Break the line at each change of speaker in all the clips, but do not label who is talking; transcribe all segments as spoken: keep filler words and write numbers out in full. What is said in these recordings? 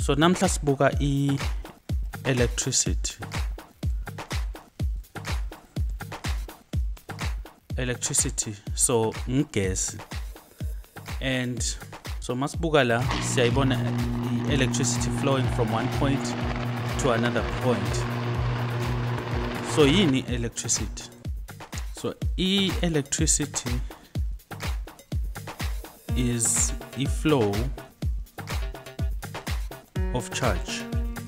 So namhla sibuka I electricity. Electricity, so gas. And so masibuka la siyayibona I electricity flowing from one point to another point. So yini electricity? So I electricity is a flow of charge.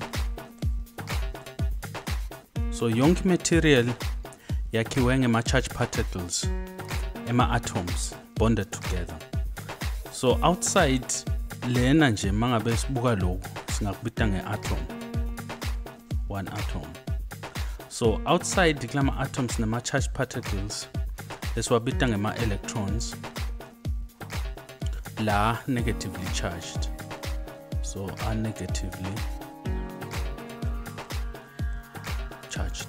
So yonke material yakhiwe ngema-charge particles, ema-atoms bonded together. So outside lena nje mangabe sibuka lokho singakubita nge-atom, one atom. So outside kulama atoms nema-charge particles esiwabita ngema-electrons, la negatively charged. So are negatively charged.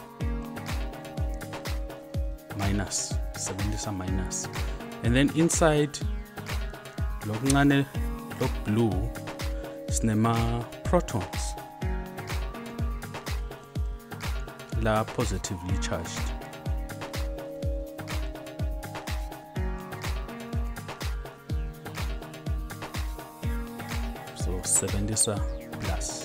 Minus, sebenzisa minus. And then inside lokuncane loku blue sinema protons, la positively charged. So sebenzisa plus.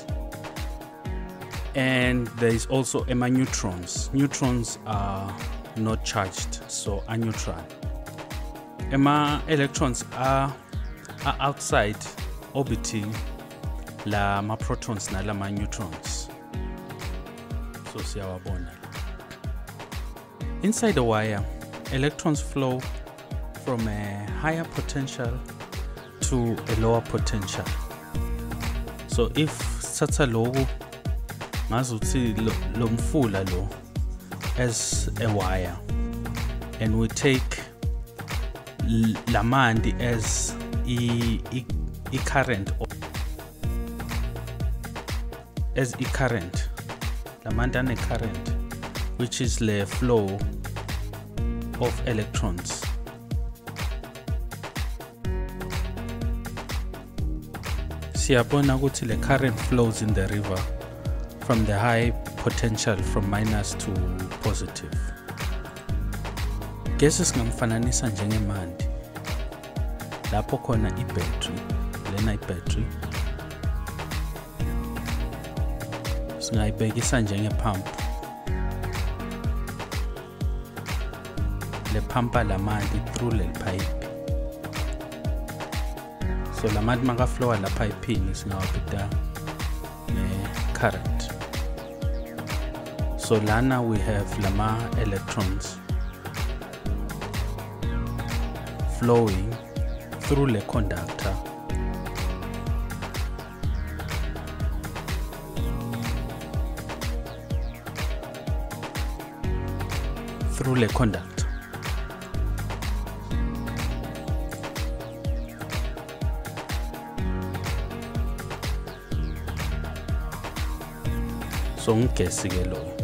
And there is also ema neutrons. Neutrons are not charged, so are neutral. Ema electrons are, are outside orbiting la ma protons na la ma neutrons. So siyawabona. Inside the wire, electrons flow from a higher potential to a lower potential. So if satsa logo ngazuthi lo mfula lo as a wire, and we take lamandi as a, a, a current, as a current, lamandi and a current, which is the flow of electrons. Siyabona ukuthi the current flows in the river from the high potential from minus to positive. Gesi singamfananisa njengemanti. Lapho khona i-battery, lena i-battery singayibhekisa njenge-pump. Le pumpa lamanti through le pipe. So lamanti maka flowa la pipini singawapita ne-current. So lana we have lama electrons flowing through the conductor through the conductor. So ngesi ke lo.